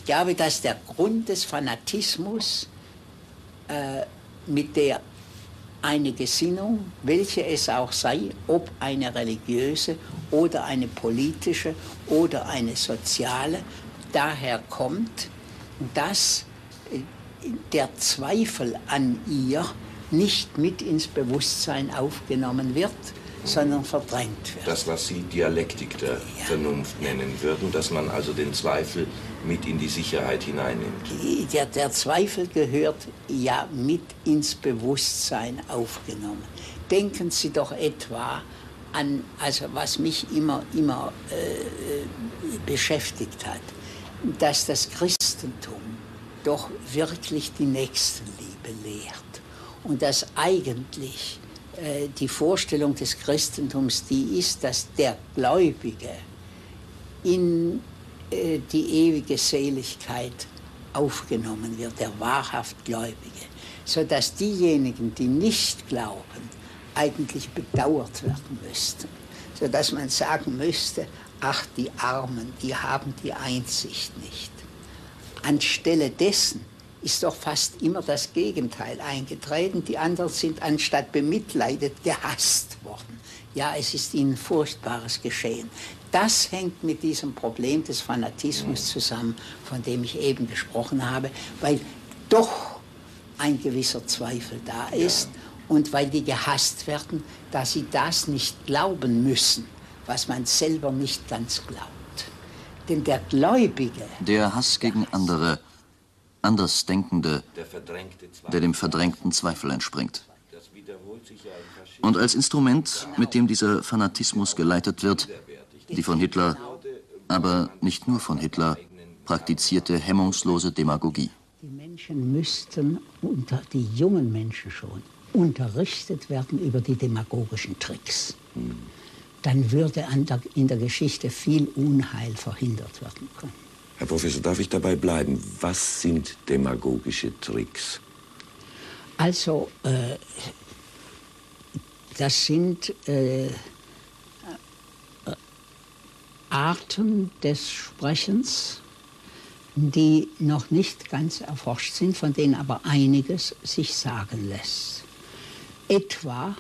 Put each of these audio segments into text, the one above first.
glaube, dass der Grund des Fanatismus, mit der eine Gesinnung, welche es auch sei, ob eine religiöse oder eine politische oder eine soziale, daher kommt, dass der Zweifel an ihr nicht mit ins Bewusstsein aufgenommen wird, sondern verdrängt wird. Das, was Sie Dialektik der Vernunft nennen würden, dass man also den Zweifel mit in die Sicherheit hineinnimmt. Der Zweifel gehört ja mit ins Bewusstsein aufgenommen. Denken Sie doch etwa an, also was mich immer beschäftigt hat, dass das Christentum doch wirklich die Nächstenliebe lehrt und dass eigentlich die Vorstellung des Christentums die ist, dass der Gläubige in die ewige Seligkeit aufgenommen wird, der wahrhaft Gläubige, sodass diejenigen, die nicht glauben, eigentlich bedauert werden müssten, sodass man sagen müsste, ach, die Armen, die haben die Einsicht nicht. Anstelle dessen ist doch fast immer das Gegenteil eingetreten. Die anderen sind anstatt bemitleidet gehasst worden. Ja, es ist ihnen Furchtbares geschehen. Das hängt mit diesem Problem des Fanatismus zusammen, von dem ich eben gesprochen habe, weil doch ein gewisser Zweifel da ist und weil die gehasst werden, dass sie das nicht glauben müssen, was man selber nicht ganz glaubt. Denn der Gläubige... Der Hass gegen andere, Andersdenkende, der dem verdrängten Zweifel entspringt. Und als Instrument, mit dem dieser Fanatismus geleitet wird, die von Hitler, aber nicht nur von Hitler, praktizierte hemmungslose Demagogie. Die Menschen müssten, die jungen Menschen schon, unterrichtet werden über die demagogischen Tricks. Dann würde in der Geschichte viel Unheil verhindert werden können. Herr Professor, darf ich dabei bleiben? Was sind demagogische Tricks? Also, das sind Arten des Sprechens, die noch nicht ganz erforscht sind, von denen aber einiges sich sagen lässt. Etwa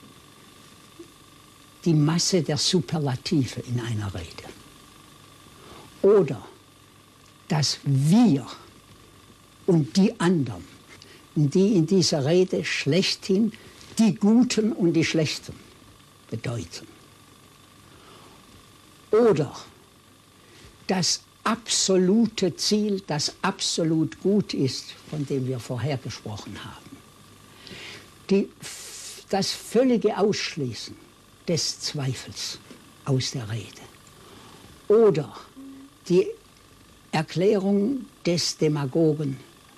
die Masse der Superlative in einer Rede. Oder das Wir und die anderen, die in dieser Rede schlechthin die Guten und die Schlechten bedeuten. Oder das absolute Ziel, das absolut gut ist, von dem wir vorher gesprochen haben. Das völlige Ausschließen des Zweifels aus der Rede. Oder die Erklärung des Demagogen,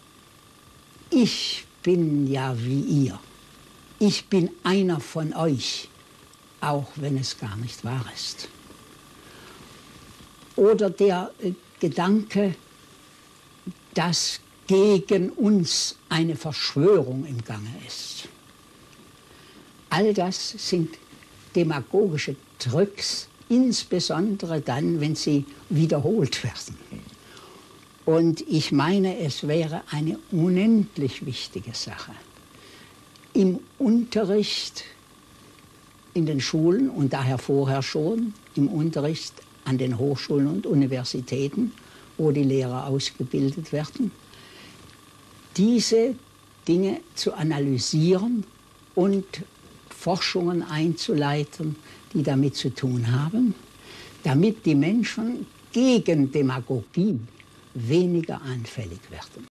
ich bin ja wie ihr, ich bin einer von euch, auch wenn es gar nicht wahr ist. Oder der Gedanke, dass gegen uns eine Verschwörung im Gange ist. All das sind demagogische Tricks, insbesondere dann, wenn sie wiederholt werden. Und ich meine, es wäre eine unendlich wichtige Sache, im Unterricht in den Schulen und daher vorher schon, im Unterricht an den Hochschulen und Universitäten, wo die Lehrer ausgebildet werden, diese Dinge zu analysieren und Forschungen einzuleiten, die damit zu tun haben, damit die Menschen gegen Demagogie weniger anfällig werden.